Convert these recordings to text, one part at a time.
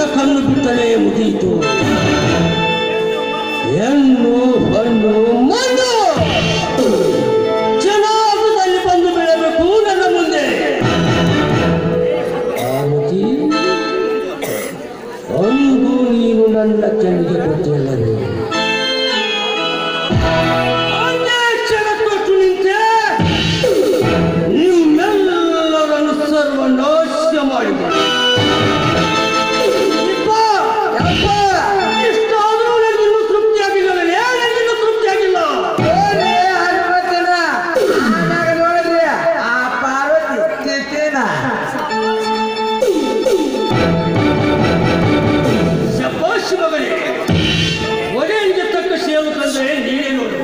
ಕಣ್ಣು ಬಿಟ್ಟರೆ ಮುಗಿಯಿತು. ಹೆಣ್ಣು ಹಣ್ಣು ಮಣ್ಣು ಜನಾಂಗದಲ್ಲಿ ಬಂದು ಬೀಳಬೇಕು ನನ್ನ ಮುಂದೆ. ಆಮತಿ, ಅಂದು ನೀನು ನನ್ನ ಕಣ್ಣಿಗೆ ಕೊಟ್ಟಿಲ್ಲವೇ? ಕೊಟ್ಟು ನಿಂತೆ ನಿಮ್ಮೆಲ್ಲರನ್ನು ಸರ್ವನಾಶ ಮಾಡಿದೆ. ಇಷ್ಟಾದರೂ ನನಗಿನ್ನೂ ತೃಪ್ತಿಯಾಗಿಲ್ಲವೇ? ನನಗಿನ್ನೂ ತೃಪ್ತಿಯಾಗಿಲ್ಲ. ನೋಡಿದ್ರಿ ಆ ಪಾರ್ವತಿ ಶಬಾಷ್ ಮಗನೇ, ಒಡೆಯನಿಗೆ ತಕ್ಕ ಸೇವಕಂದ್ರೆ ನೀನೇ ನೋಡು.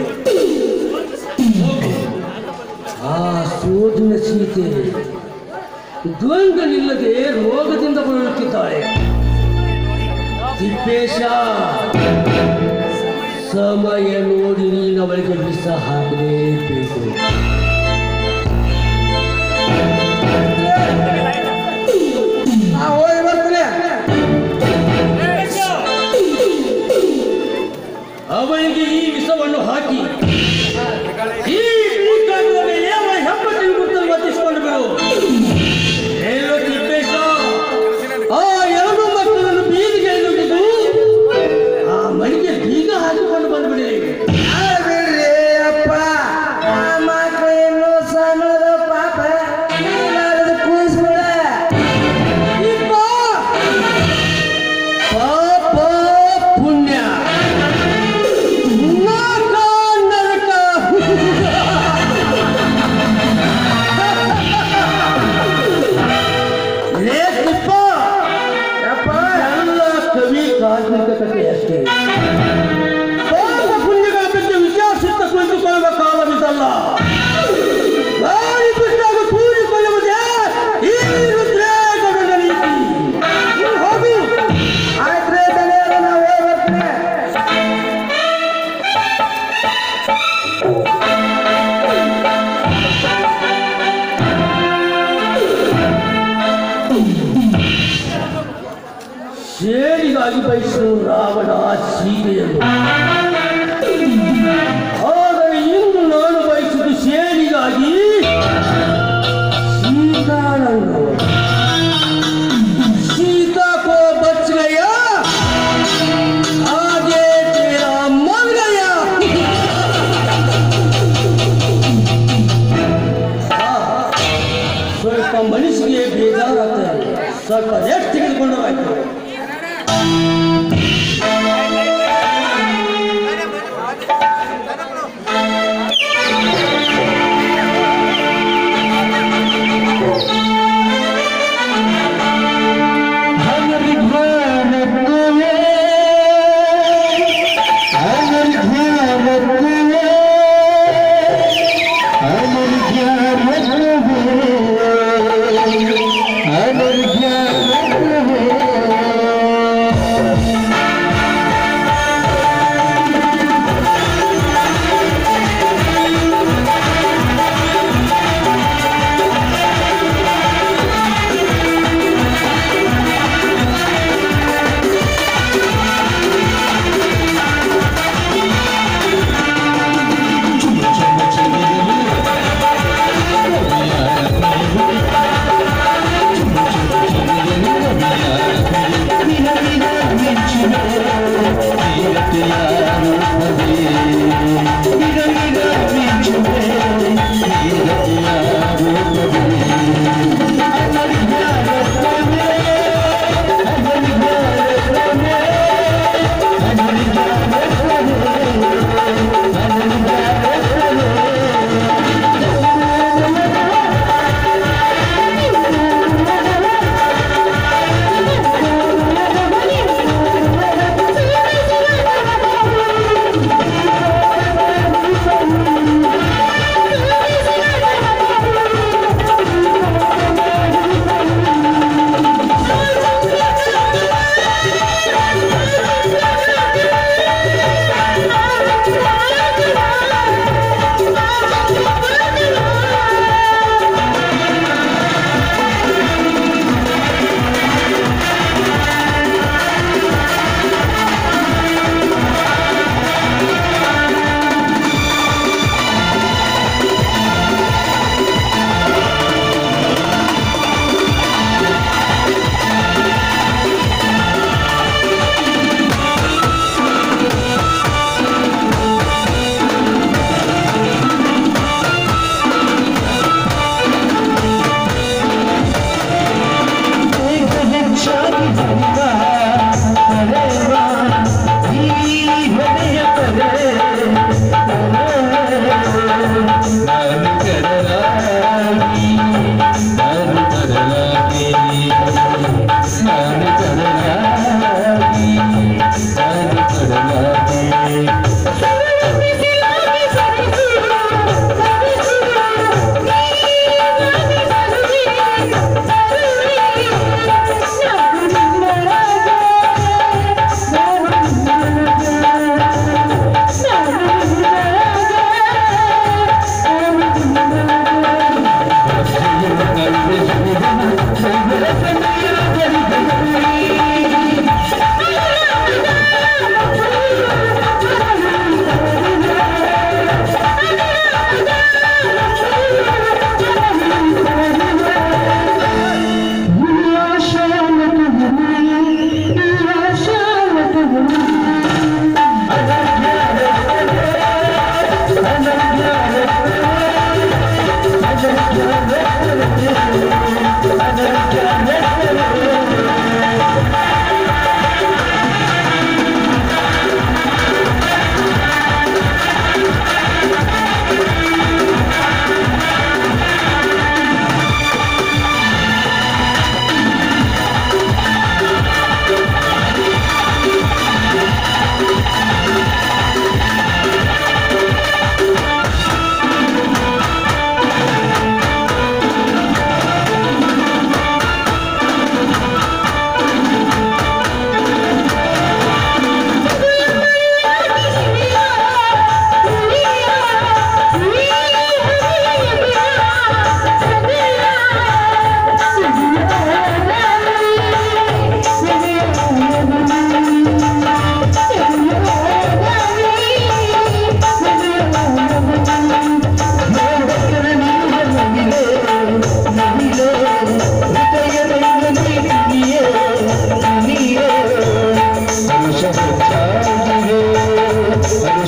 ಆ ಸೋಜಿನ ಸೀತೆ ದ್ವಂದ್ವನಿಲ್ಲದೆ ರೋಗದಿಂದ ಬಳಲುತ್ತಿದ್ದಾಳೆ. ತಿಪ್ಪೇಶ, ಸಮಯ ನೋಡಿ ನೀನು ಅವಳಿಗೆ ವಿಷ ಹಾಕಲೇಬೇಕು. ಹೋಗಿ ಬರ್ತೀನಿ. ಅವಳಿಗೆ ಈ ವಿಷವನ್ನು ಹಾಕಿ ಈ ಭೂಕಾಲದ ಮೇಲೆ ಅವಳ ಹೆಬ್ಬಟ್ಟಿನ ಗುರುತನ್ನು ವರ್ತಿಸಿಕೊಂಡು ಬಿಡು. ಹೇಳು ತಿಪ್ಪೇಶ, ಆ ಎರಡು ಮಕ್ಕಳನ್ನು ಬೀದಿಗೆ ನುಗ್ಗಿದು ಆ ಮನೆಗೆ ಬೀಗ ಹಾಕಿಕೊಂಡು ಬಂದ್ಬಿಡಿ. ಬಿಡ್ರಿ ಅಪ್ಪ, ಆ ಮಕ್ಕಳು ಇನ್ನೂ ಸಣ್ಣದ ಪಾಪ ಕೂಸ್ಬಿಡ. ಪಾಪ ಪುಣ್ಯ ನರಕ. ಎಲ್ಲ ಕವಿ ಕಾಲ್ಪನಿಕ ಕಥೆ ಅಷ್ಟೇ. ಪಾಪ ಪುಣ್ಯಗಳ ಬಗ್ಗೆ ವಿಚಾರಿಸುತ್ತ ಕುಳಿತುಕೊಳ್ಳುವ ಕಾಲವಿದಲ್ಲ. ಗಾಳಿ ಬಿಟ್ಟಾಗ ಕೂಡಿಕೊಳ್ಳುವುದೇ ಈ ರುದ್ರೇಗದ ರೀತಿ. ಹೋಗು. ಆಯ್ತ್ರಿ ತಲೆಯರು, ನಾವು ಹೋಗಿ ಬರ್ತೀನಿ. ಸೇಡಿಗಾಗಿ ಬಯಸು ರಾವಣ ಸೀತೆಯನ್ನು. ಆದರೆ ಇಂದು ನಾನು ಬಯಸುವುದು ಸೇಡಿಗಾಗಿ ಸೀತಾಳನ್ನು. सीता को बच गया, आगे तेरा मर गया. ಸ್ವಲ್ಪ ಮನಸ್ಸಿಗೆ ಬೇಜಾರಾಗ್ತದೆ. ಸ್ವಲ್ಪ ರೆಸ್ಟ್ ತೆಗೆದುಕೊಂಡು ಆಯ್ತು. I'm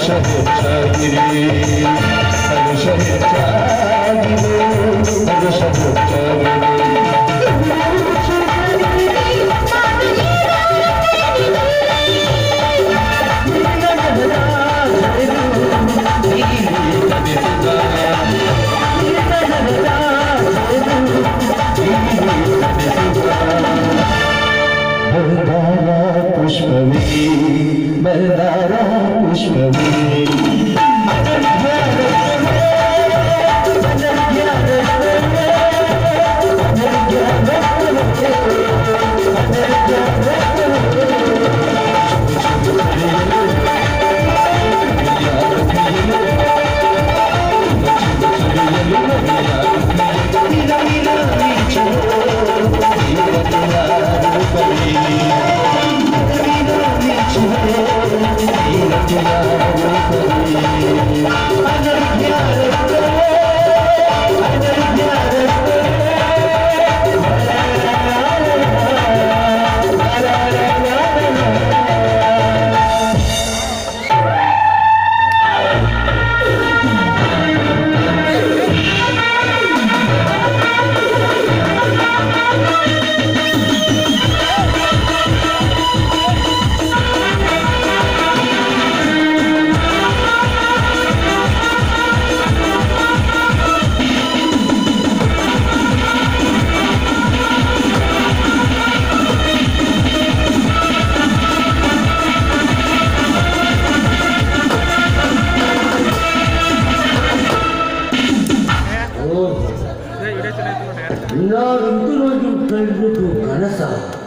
ಕನಸ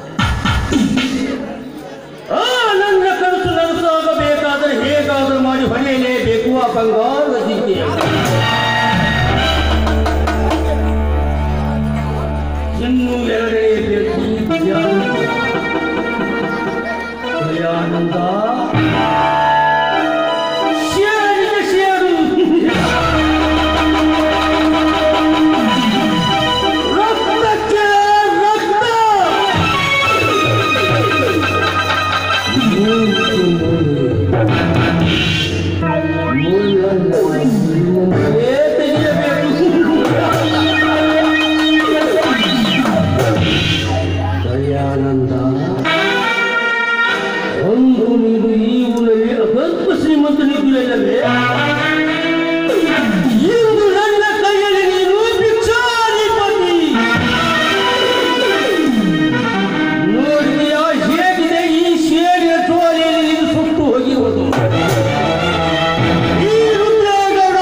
ನನ್ನ ಕನಸು ನನಸಾಗಬೇಕಾದರೆ ಹೇಗಾದರೂ ಮಾಡಿ ಹೊಳೆಯಲೇಬೇಕು ಆ ಬಂಗಾರದ ಜಿಂಕೆಯ. ಇನ್ನು ಎರಡನೇ ವ್ಯಕ್ತಿ ದಯಾನಂದ. ಶೇರಿಗೆ ಶೇರು, ರಕ್ತಕ್ಕೆ ರಕ್ತ. ದಯಾನಂದ, ಒಂದು ನೀನು ಈ ಊರಲ್ಲಿ ಅಲ್ಪ ಶ್ರೀಮಂತನಿದ್ದಿಲ್ಲವೇ? ಇಂದು ನನ್ನ ಕೈಯಲ್ಲಿ ನೀನು ಭಿಕ್ಷಾಧಿಪತಿ. ನೋಡಿದೆಯಾ ಹೇಗಿದೆ ಈ ಶೇರಿನ ಚೋಲೆಯಲ್ಲಿ ನೀನು ಸುಟ್ಟು ಹೋಗಿರುವುದು? ಈ ರುದ್ರೇಗೌಡ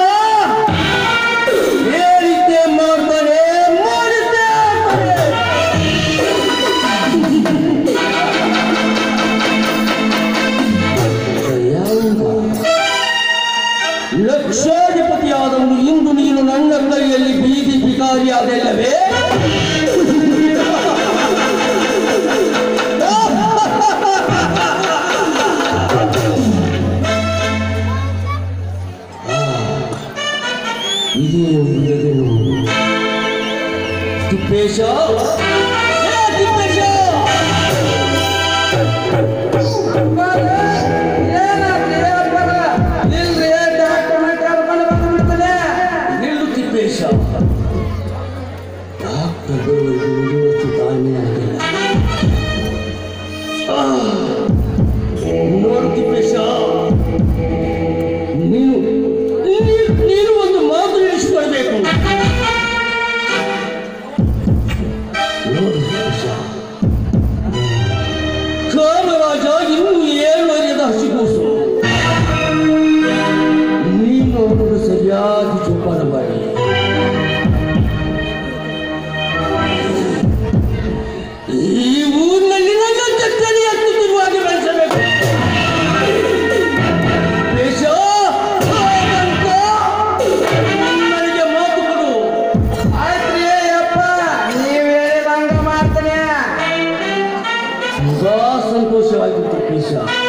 ಹೇಳಿದ್ದೆ ಮಾಡ್ತಾನೆ, ಮಾಡಿದ್ದೆ ಲಕ್ಷಾಧಿಪತಿಯಾದವನು ಇಂದು ನೀನು ನನ್ನ ಕೈಯಲ್ಲಿ ಬೀದಿ ಭಿಕಾರಿಯಾದಲ್ಲವೇ? ಇದೇನು ತಿಪ್ಪೇಶ, ತಿಪ್ಪೇಶ, ನಿಲ್ಲು ತಿಪ್ಪೇಶ. ಡಾಕ್ಟರ್ ಬರುವಷ್ಟು ತಾಳ್ಮೆ ಆಗಿಲ್ಲ. ನೋಡು ತಿಪ್ಪೇಶ, ನೀನು ಒಂದು ಮಾತು ತಿಳಿಸಿಕೊಳ್ಬೇಕು. ನೋಡು ತಿಪ್ಪೇಶ, ಕಾಮರಾಜ ಇನ್ನೂ ಏನು ಅರಿಯದ ಹಸಿಗೂಸು. ನೀನು ಅವನನ್ನು ಸರಿಯಾಗಿ ಜೋಪಾನ ಮಾಡಿ. ಈ ಊರಿನಲ್ಲಿ ನನ್ನ ಚಕ್ಕಲಿ ಹತ್ತುತ್ತಿರುವಾಗೆ ಬೆಳೆಸಬೇಕು. ದೇಶ ನನಗೆ ಮಾತು ಕೊಡು. ಆಯ್ತ್ರಿ ಅಪ್ಪ, ನೀವ್ ಹೇಳಿದಂಗ ಮಾಡ್ತಾನೆ. ತುಂಬಾ ಸಂತೋಷವಾಗಿತ್ತು ಪೇಶ.